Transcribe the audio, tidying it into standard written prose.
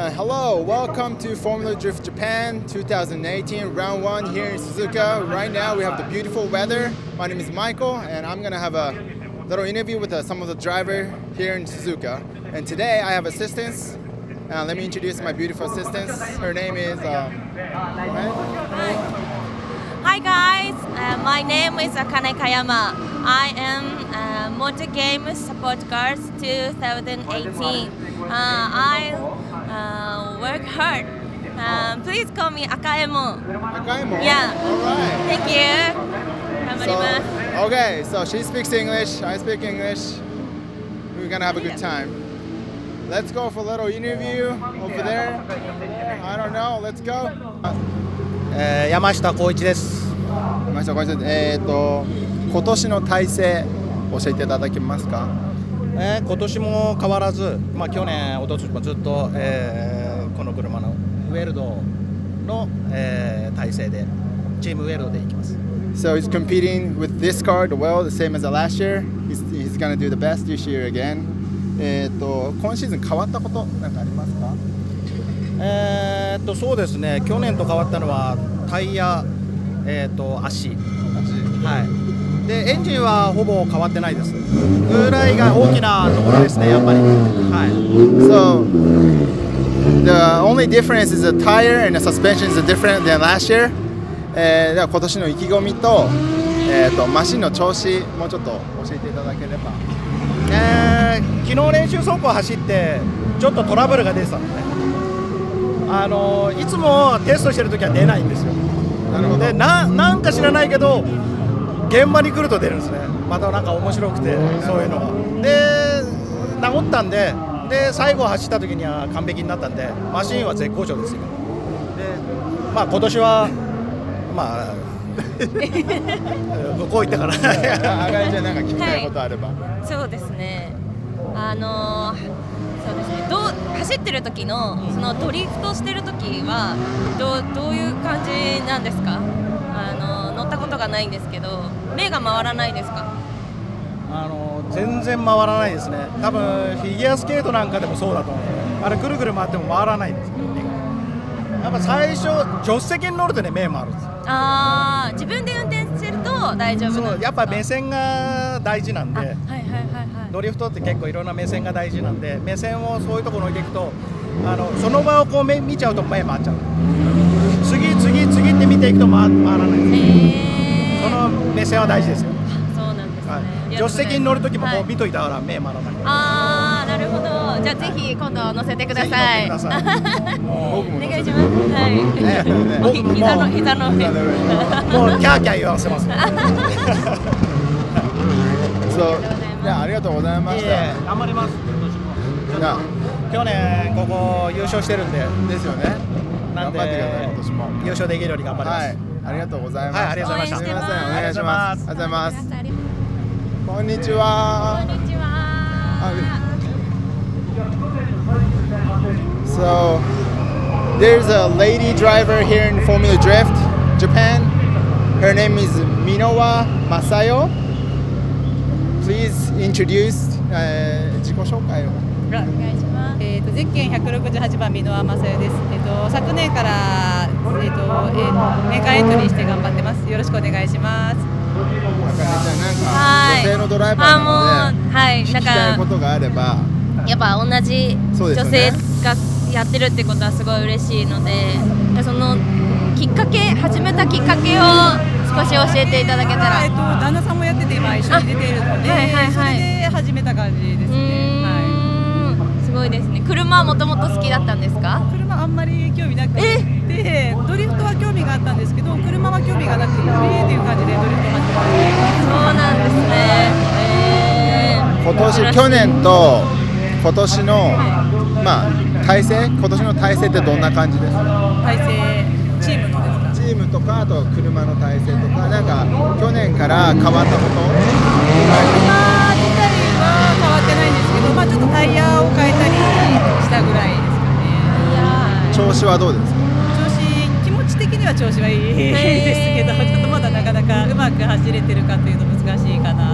Hello, welcome to Formula Drift Japan 2018 round 1 here in Suzuka. Right now we have the beautiful weather. My name is Michael and I'm going to have a little interview with some of the driver here in Suzuka. And today I have assistants. Let me introduce my beautiful assistants. Her name is... Hi guys, my name is Akane Kayama. I am Motor Games Support Cars 2018. I work hard. Please call me Akaemo. Akaemo? Yeah. Alright. Thank you. Okay, so she speaks English, I speak English. We're gonna have a good time. Let's go for a little interview over there. I don't know, let's go. 山下浩一です。 山下浩一です。今年の体制教えていただけますか？ 今年も変わらず、去年、一昨年もずっと、この車のウェルドの、体制で、チームウェルドで行きます。 So he's competing with this car, the well, the same as the last year. He's gonna do the best this year again. 今シーズン変わったことなんかありますか？ そうですね。去年と変わったのはタイヤ、足。はい。でエンジンはほぼ変わってないです。ぐらいが大きなところですね、やっぱり。はい。 So the only difference is the tire and the suspension is different than last year. では今年の意気込みと、マシンの調子もうちょっと教えていただければ。 昨日練習走行走ってちょっとトラブルが出てたので、いつもテストしてるときは出ないんですよ。 なるほど。 でなんか知らないけど現場に来ると出るんですね。またなんか面白くて、そういうのが。で治ったんで、最後走った時には完璧になったんで、マシンは絶好調ですよ。で今年は向こう行ったから。 あがりちゃんなんか聞きたいことあれば。 そうですね。そうですね。走ってる時のそのドリフトしてる時はどういう感じなんですか？乗ったことがないんですけど、目が回らないですか？ 全然回らないですね。多分フィギュアスケートなんかでもそうだと思う。あれぐるぐる回っても回らないんですよ。やっぱ最初助手席に乗るとね目回るんですよ。 自分で運転してると大丈夫なんですか？ そうやっぱ目線が大事なんで。ドリフトって結構いろんな目線が大事なんで、目線をそういうところに置いていくと、その場をこう見ちゃうと目回っちゃう。次って見ていくと回らないです。その目線は大事ですよ。 そうなんですね。 助手席に乗るときもこう見といたから目回らない。 なるほど。じゃあぜひ今度乗せてください。お願いします。膝の上。 もうキャーキャー言わせます。 ありがとうございました。 頑張ります。去年ここ優勝してるんで。 ですよね。 なんで頑張ってください今年も。 優勝できるように頑張ります。 ありがとうございます。 ありがとうございました。 すみません、お願いします。ありがとうございます。こんにちは。 こんにちは。 So there's a lady driver here in Formula Drift Japan. Her name is Minowa Masayo. Please introduce 自己紹介を。 お願いします。 ゼッケン168番箕輪正代です。昨年から年間エントリーして頑張ってます。よろしくお願いします。 あかねちゃんなんか女性のドライバーなので聞きたいことがあれば。 やっぱ同じ女性がやってるってことはすごい嬉しいので、その始めたきっかけを少し教えていただけたら。 旦那さんもやってて今一緒に出ているので、それで始めた感じですね。 すごいですね。車はもともと好きだったんですか？ 車あんまり興味なくて、ドリフトは興味があったんですけど、車は興味がなくてっていう感じでドリフト始めました。 そうなんですね。 去年と今年の体制、今年の体制ってどんな感じですか？ 体制チームのですか？ チームとかあと車の体制とかなんか去年から変わったこと？ 車自体は変わってないんですけど、ちょっとタイヤを変えたりしたぐらいですかね。 調子はどうですか？ 気持ち的には調子はいいですけど、ちょっとまだなかなかうまく走れてるかというと難しいかな